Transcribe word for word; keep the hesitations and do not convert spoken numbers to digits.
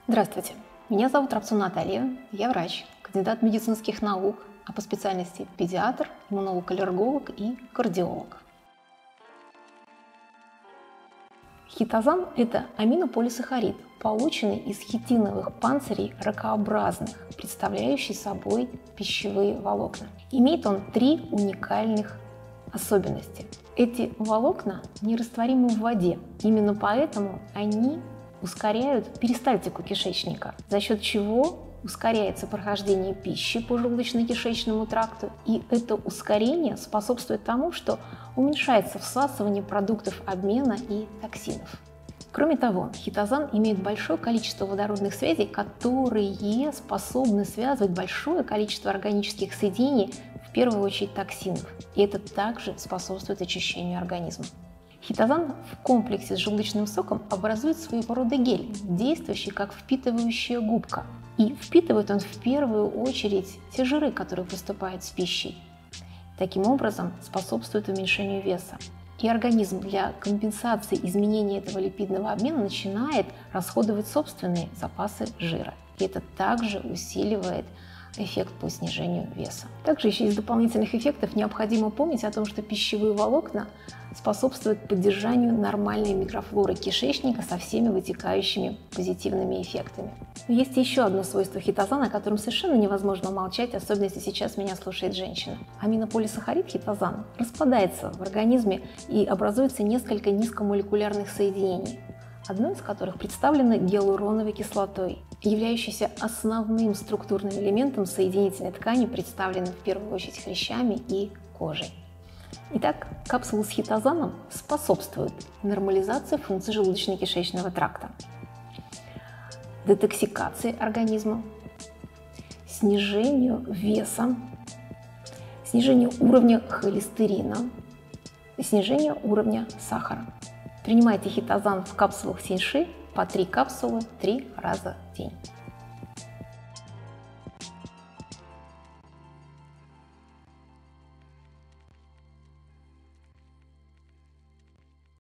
Здравствуйте, меня зовут Рапцун Наталья, я врач, кандидат медицинских наук, а по специальности педиатр, иммунолог-аллерголог и кардиолог. Хитозан – это аминополисахарид, полученный из хитиновых панцирей ракообразных, представляющий собой пищевые волокна. Имеет он три уникальных особенности. Эти волокна нерастворимы в воде, именно поэтому они ускоряют перистальтику кишечника, за счет чего ускоряется прохождение пищи по желудочно-кишечному тракту, и это ускорение способствует тому, что уменьшается всасывание продуктов обмена и токсинов. Кроме того, хитозан имеет большое количество водородных связей, которые способны связывать большое количество органических соединений, в первую очередь токсинов, и это также способствует очищению организма. Хитозан в комплексе с желудочным соком образует своего рода гель, действующий как впитывающая губка. И впитывает он в первую очередь те жиры, которые поступают с пищей. Таким образом, способствует уменьшению веса. И организм для компенсации изменения этого липидного обмена начинает расходовать собственные запасы жира. И это также усиливает эффект по снижению веса. Также еще из дополнительных эффектов необходимо помнить о том, что пищевые волокна способствуют поддержанию нормальной микрофлоры кишечника со всеми вытекающими позитивными эффектами. Но есть еще одно свойство хитозана, о котором совершенно невозможно умолчать, особенно если сейчас меня слушает женщина. Аминополисахарид хитозан распадается в организме и образуется несколько низкомолекулярных соединений, одно из которых представлено гиалуроновой кислотой, являющейся основным структурным элементом соединительной ткани, представленной в первую очередь хрящами и кожей. Итак, капсулы с хитозаном способствуют нормализации функций желудочно-кишечного тракта, детоксикации организма, снижению веса, снижению уровня холестерина и снижению уровня сахара. Принимайте хитозан в капсулах Синьши по три капсулы три раза в день.